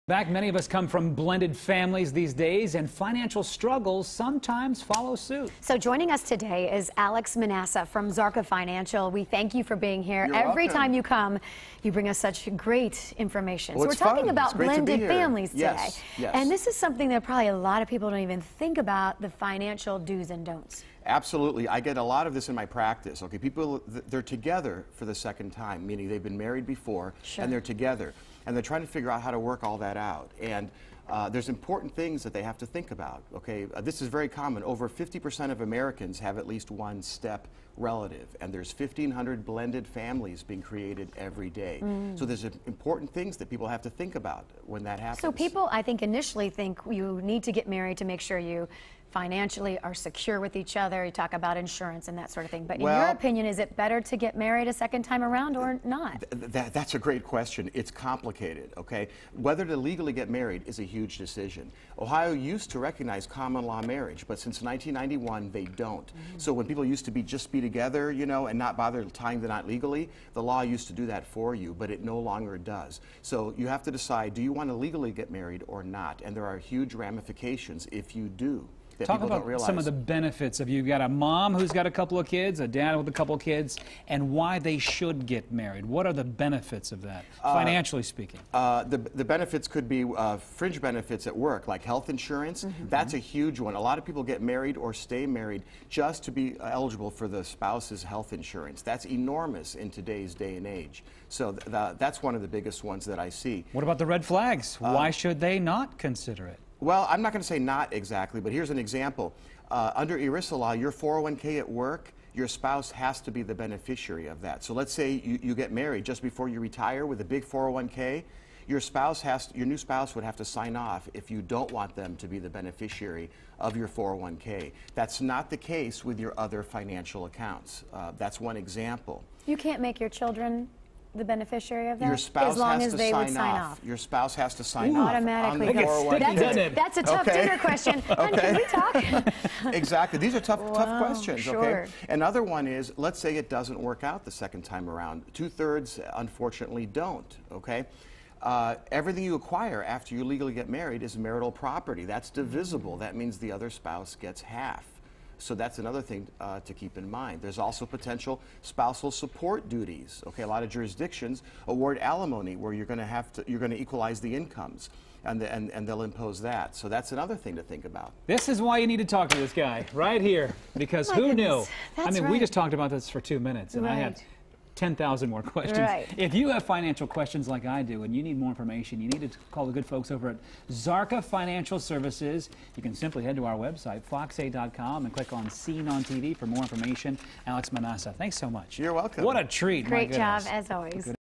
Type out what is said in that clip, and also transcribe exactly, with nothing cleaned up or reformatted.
Back, many of us come from blended families these days, and financial struggles sometimes follow suit. So joining us today is Alex Manassa from Zarka Financial. We thank you for being here. You're Every welcome. time you come, you bring us such great information. Well, so we're it's talking fun. about It's great to be blended here. families today. Yes, yes. And this is something that probably a lot of people don't even think about, the financial do's and don'ts. Absolutely. I get a lot of this in my practice. Okay, people, they're together for the second time, meaning they've been married before, Sure. and they're together. And they're trying to figure out how to work all that out. And uh, there's important things that they have to think about. Okay, uh, this is very common. Over fifty percent of Americans have at least one step relative, and there's fifteen hundred blended families being created every day. Mm. So there's uh, important things that people have to think about when that happens. So people, I think, initially think you need to get married to make sure you financially are secure with each other. You talk about insurance and that sort of thing. But in well, your opinion, is it better to get married a second time around or not? Th that, that's a great question. It's complicated, okay? Whether to legally get married is a huge decision. Ohio used to recognize common law marriage, but since nineteen ninety-one, they don't. Mm-hmm. So when people used to be just be together, you know, and not bother tying the knot legally, the law used to do that for you, but it no longer does. So you have to decide, do you want to legally get married or not? And there are huge ramifications if you do. Talk about some of the benefits of you've got a mom who's got a couple of kids, a dad with a couple of kids, and why they should get married. What are the benefits of that, uh, financially speaking? Uh, the, the benefits could be uh, fringe benefits at work, like health insurance. Mm-hmm. That's a huge one. A lot of people get married or stay married just to be eligible for the spouse's health insurance. That's enormous in today's day and age. So th th that's one of the biggest ones that I see. What about the red flags? Uh, why should they not consider it? Well, I'm not going to say not exactly, but here's an example. Uh, under ERISA law, your four oh one K at work, your spouse has to be the beneficiary of that. So let's say you, you get married just before you retire with a big four oh one K. Your spouse has to, your new spouse would have to sign off if you don't want them to be the beneficiary of your four oh one K. That's not the case with your other financial accounts. Uh, that's one example. You can't make your children the beneficiary of that? Your spouse as long has as to they sign would sign off. off. Your spouse has to sign Ooh, off. automatically. On the four oh one K. That's, a, that's a tough okay. dinner question. Honey, Okay. can we talk? Exactly. These are tough, Wow, tough questions. sure. Okay. Another one is, let's say it doesn't work out the second time around. Two-thirds, unfortunately, don't. Okay. Uh, everything you acquire after you legally get married is marital property. That's divisible. That means the other spouse gets half. So that's another thing uh, to keep in mind. There's also potential spousal support duties. Okay, a lot of jurisdictions award alimony, where you're going to have to, you're going to equalize the incomes, and, the, and and they'll impose that. So that's another thing to think about. This is why you need to talk to this guy right here, because My who goodness. knew? That's I mean, right. we just talked about this for two minutes, and Right. I had ten thousand more questions. Right. If you have financial questions like I do and you need more information, you need to call the good folks over at Zarka Financial Services. You can simply head to our website, fox eight dot com, and click on Seen on T V for more information. Alex Manassa, thanks so much. You're welcome. What a treat. Great my job, goodness. as always.